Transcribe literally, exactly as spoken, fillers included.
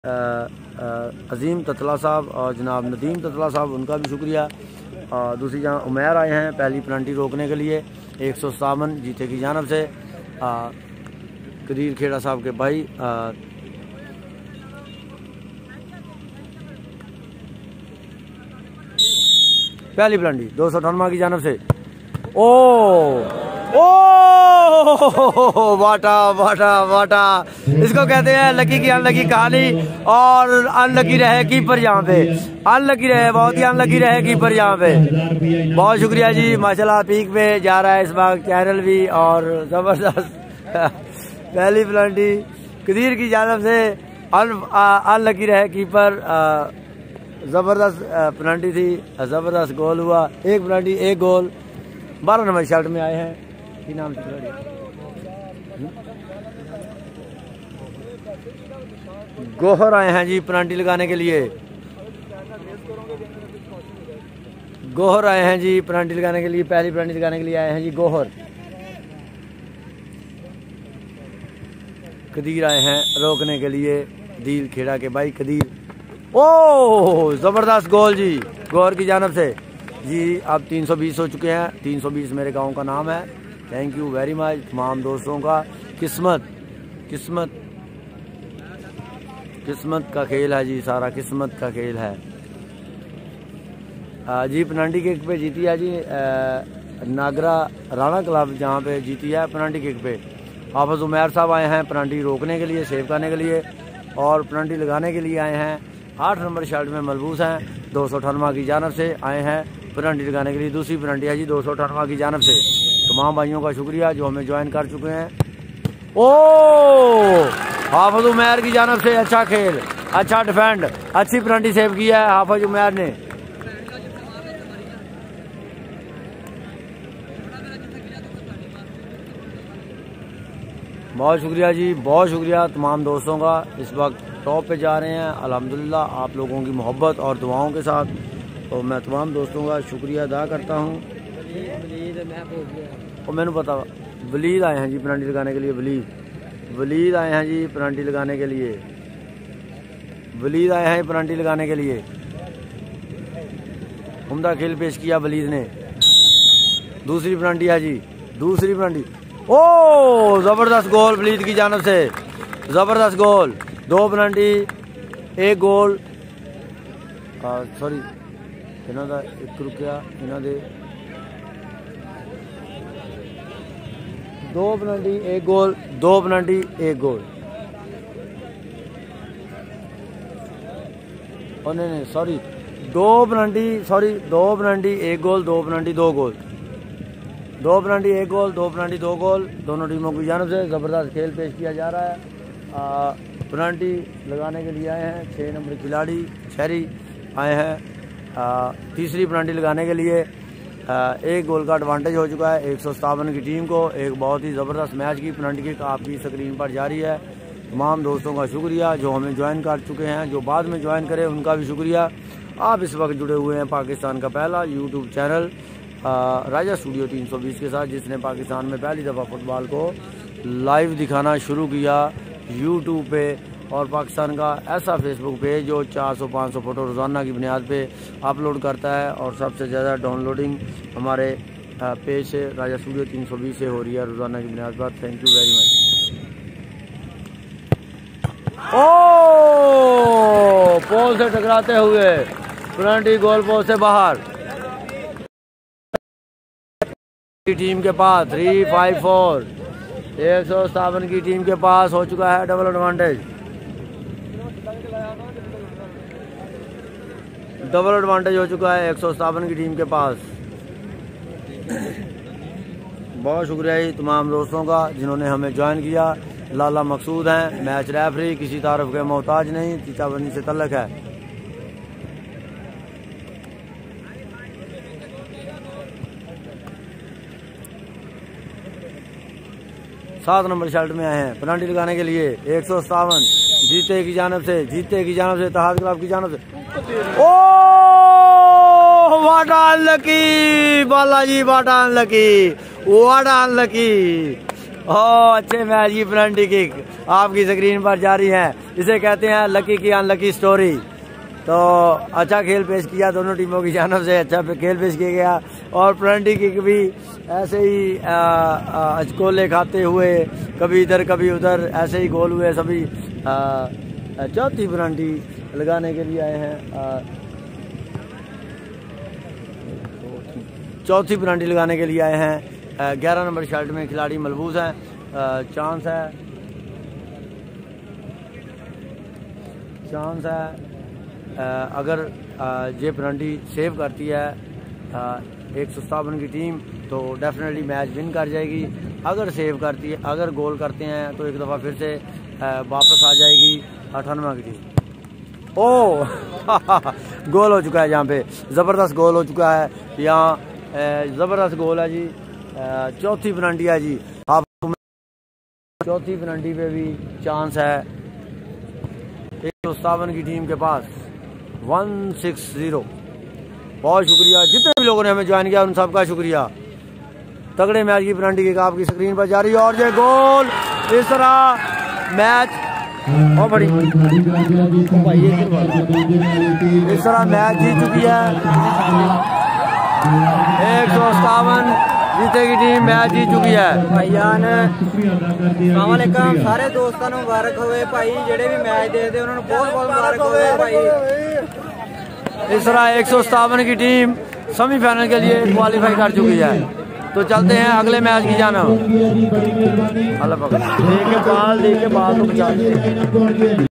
अजीम ततला साहब और जनाब नदीम ततला साहब, उनका भी शुक्रिया। और दूसरी जहाँ उमैर आए हैं पहली पेनल्टी रोकने के लिए एक सौ सतावन जीते की जानब से। कदीर खेड़ा साहब के भाई आ, पहली पेनल्टी दो सौ अठानवे की जानब से। ओ ओ वाटा वाटा वाटा, इसको कहते हैं लकी की अनलकी कहानी। और अनलकी रहे कीपर यहाँ पे, अनलकी रहे, बहुत ही अनलकी रहे कीपर यहाँ पे। बहुत शुक्रिया जी, माशाल्लाह पीक पे जा रहा है इस बार चैनल भी। और जबरदस्त पहली पेनल्टी कदीर की जानब से, अनलकी रहे कीपर। जबरदस्त पेनल्टी थी, जबरदस्त गोल हुआ। एक पेनल्टी एक गोल। बारह नंबर शर्ट में आए हैं, की नाम से गोहर आए हैं जी पेनल्टी लगाने के लिए। गोहर आए हैं जी पेनल्टी लगाने के लिए, पहली पेनल्टी लगाने के लिए आए हैं जी गोहर। कदीर आए हैं रोकने के लिए, दिल खेड़ा के भाई कदीर। ओह जबरदस्त गोल जी गोहर की जानब से जी। अब तीन सौ बीस हो चुके हैं, तीन सौ बीस मेरे गांव का नाम है। थैंक यू वेरी मच तमाम दोस्तों का। किस्मत किस्मत किस्मत का खेल है जी, सारा किस्मत का खेल है जी। पेनल्टी किक पे जीती है जी नागरा राणा क्लब, जहाँ पे जीती है पेनल्टी किक पे। हाफिज उमैर साहब आए हैं पेनल्टी रोकने के लिए, सेव करने के लिए और पेनल्टी लगाने के लिए आए हैं। आठ नंबर शर्ट में मलबूस हैं, दो सौ अठानवे की जानब से आए हैं पेनल्टी लगाने के लिए। दूसरी पेनल्टी है जी दो सौ अठानवे की जानब से। तमाम भाइयों का शुक्रिया जो हमें ज्वाइन कर चुके हैं। ओ हाफिज उमैर की जानब से अच्छा खेल, अच्छा डिफेंड, अच्छी पेनल्टी सेव किया है हाफिज उमैर ने। बहुत शुक्रिया जी, बहुत शुक्रिया तमाम दोस्तों का। इस वक्त टॉप पे जा रहे हैं अल्हम्दुलिल्लाह आप लोगों की मोहब्बत और दुआओं के साथ। तो मैं तमाम दोस्तों का शुक्रिया अदा करता हूँ। और मैंने पता वलीद आए हैं जी पेनल्टी लगाने के लिए। वलीद वलीद आए हैं जी पेनल्टी लगाने के लिए। वलीद आए हैं पेनल्टी लगाने के लिए। उम्दा खेल पेश किया वलीद ने। दूसरी पेनल्टी है जी, दूसरी पेनल्टी। ओ जबरदस्त गोल वलीद की जानब से, जबरदस्त गोल। दो पेनल्टी एक गोल। सॉरी इन्हों का एक रुकया, इन्हों दे दो पेनल्टी एक गोल, दो पेनल्टी एक गोल। और नहीं नहीं सॉरी दो पेनल्टी, सॉरी दो पेनल्टी एक गोल, दो पेनल्टी दो गोल, दो पेनल्टी एक गोल, दो पेनल्टी दो गोल दोनों टीमों की जानब से। ज़बरदस्त खेल पेश किया जा रहा है। पेनल्टी लगाने के लिए आए हैं छः नंबर खिलाड़ी शहरी आए हैं। आ, तीसरी पेनल्टी लगाने के लिए आ, एक गोल का एडवांटेज हो चुका है एक सौ सतावन की टीम को। एक बहुत ही ज़बरदस्त मैच की पेनल्टी किक आपकी स्क्रीन पर जारी है। तमाम दोस्तों का शुक्रिया जो हमें ज्वाइन कर चुके हैं, जो बाद में ज्वाइन करें उनका भी शुक्रिया। आप इस वक्त जुड़े हुए हैं पाकिस्तान का पहला यूट्यूब चैनल राजा स्टूडियो तीन सौ बीस के साथ, जिसने पाकिस्तान में पहली दफ़ा फुटबॉल को लाइव दिखाना शुरू किया यूट्यूब पे। और पाकिस्तान का ऐसा फेसबुक पेज जो चार सौ पाँच सौ फ़ोटो रोज़ाना की बुनियाद पे अपलोड करता है। और सबसे ज़्यादा डाउनलोडिंग हमारे पेज से राजा स्टूडियो तीन सौ बीस से हो रही है रोज़ाना की बुनियाद पर। Thank you very much. ओ पोल से टकराते हुए पेनल्टी गोल पोस्ट से बाहर टीम के पास। थ्री फाइव फोर एक सौ सतावन की टीम के पास हो चुका है डबल एडवांटेज। डबल एडवांटेज हो चुका है एक सौ सतावन की टीम के पास। बहुत शुक्रिया ही तमाम दोस्तों का जिन्होंने हमें ज्वाइन किया। लाला मकसूद हैं मैच रेफरी, किसी तारफ के मोहताज नहीं, चीचाबंदी से तल्लक है। सात नंबर शर्ट में आए हैं पेनल्टी लगाने के लिए एक सौ सतावन जीते की जानब से, जीते की जानब से, इत्तेहाद क्लब की जानब से। ओ वाटा अनलकी बालाजी, वाटा अनलकी, वाटा अनलकी। ओ अच्छे मैच की पेनल्टी किक आपकी स्क्रीन पर जारी है। इसे कहते हैं लकी की अनलकी स्टोरी। तो अच्छा खेल पेश किया दोनों टीमों की जानिब से, अच्छा खेल पेश किया गया और पेनल्टी किक भी ऐसे ही अचकोले खाते हुए कभी इधर कभी उधर ऐसे ही गोल हुए सभी। चौथी पेनल्टी लगाने के लिए आए हैं, चौथी पेनल्टी लगाने के लिए आए हैं। ग्यारह नंबर शर्ट में खिलाड़ी मलबूस हैं। चांस है चांस है अगर ये पेनल्टी सेव करती है एक सौ सतावन की टीम तो डेफिनेटली मैच विन कर जाएगी। अगर सेव करती है, अगर गोल करते हैं तो एक दफ़ा फिर से वापस आ जाएगी अठानवे की टीम। ओ गोल हो चुका है, यहाँ पे ज़बरदस्त गोल हो चुका है। यहाँ ज़बरदस्त गोल है जी। चौथी पेनल्टी है जी। आप चौथी पेनल्टी पे भी चांस है एक सौ सतावन की टीम के पास। One six zero. बहुत शुक्रिया जितने भी लोगों ने हमें ज्वाइन किया, उन सबका शुक्रिया। तगड़े मैच की पेनल्टी किक आपकी स्क्रीन पर जारी और ये गोल। इस तरह मैच और बड़ी इस तरह मैच जीत चुकी है। एक सौ सतावन जीते की टीम मैच जीत चुकी है। भाईजान अस्सलाम वालेकुम, सारे दोस्तों को मुबारक होवे भाई, जेडे भी मैच देखते उन्होंने बहुत बहुत मुबारक होवे भाई। इस तरह एक सौ सतावन की टीम सेमीफाइनल के लिए क्वालिफाई कर चुकी है। तो चलते हैं अगले मैच की जाना। अल्लाह पकड़ देख के बाल देख के बाल तो बचा